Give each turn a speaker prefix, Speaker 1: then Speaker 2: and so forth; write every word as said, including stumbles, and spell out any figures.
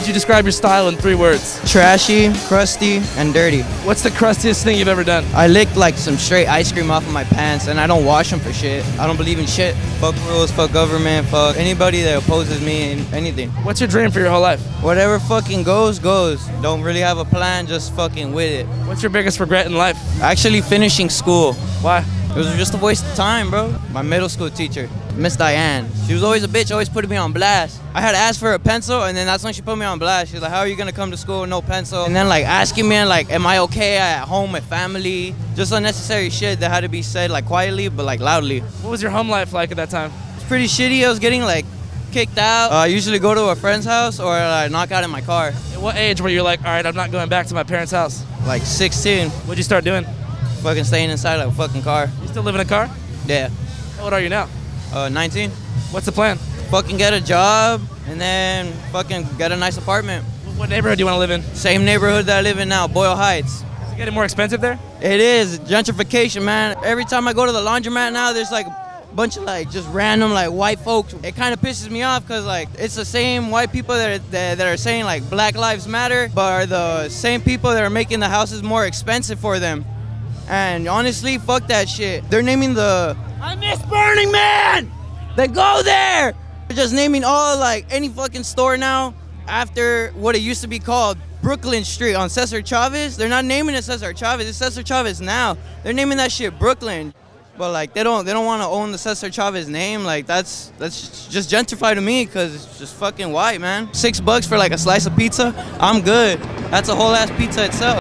Speaker 1: would you describe your style in three words?
Speaker 2: Trashy, crusty, and dirty.
Speaker 1: What's the crustiest thing you've ever done?
Speaker 2: I licked like some straight ice cream off of my pants, and I don't wash them for shit. I don't believe in shit. Fuck rules, fuck government, fuck anybody that opposes me in anything.
Speaker 1: What's your dream for your whole life?
Speaker 2: Whatever fucking goes, goes. Don't really have a plan, just fucking with it.
Speaker 1: What's your biggest regret in life?
Speaker 2: Actually finishing school.
Speaker 1: Why?
Speaker 2: It was just a waste of time, bro. My middle school teacher, Miss Diane, she was always a bitch, always putting me on blast. I had asked for a pencil, and then that's when she put me on blast. She was like, how are you gonna come to school with no pencil? And then like asking me, like, am I okay at home with family? Just unnecessary shit that had to be said like quietly, but like loudly.
Speaker 1: What was your home life like at that time?
Speaker 2: It's pretty shitty. I was getting like kicked out. Uh, I usually go to a friend's house or like, knock out in my car.
Speaker 1: At what age were you like, all right, I'm not going back to my parents' house?
Speaker 2: Like sixteen.
Speaker 1: What'd you start doing?
Speaker 2: Fucking staying inside like a fucking car.
Speaker 1: You still live in a car?
Speaker 2: Yeah.
Speaker 1: How old are you now?
Speaker 2: Uh, nineteen.
Speaker 1: What's the plan?
Speaker 2: Fucking get a job and then fucking get a nice apartment.
Speaker 1: What neighborhood do you want to live in?
Speaker 2: Same neighborhood that I live in now, Boyle Heights.
Speaker 1: Is it getting more expensive there?
Speaker 2: It is. Gentrification, man. Every time I go to the laundromat now, there's like a bunch of like just random like white folks. It kind of pisses me off because like it's the same white people that are, that, that are saying like Black Lives Matter, but are the same people that are making the houses more expensive for them. And honestly, fuck that shit. They're naming the I miss Burning Man! They go there! They're just naming all like any fucking store now after what it used to be called Brooklyn Street on Cesar Chavez. They're not naming it Cesar Chavez, it's Cesar Chavez now. They're naming that shit Brooklyn. But like they don't they don't want to own the Cesar Chavez name. Like that's that's just gentrified to me because it's just fucking white, man. Six bucks for like a slice of pizza, I'm good. That's a whole ass pizza itself.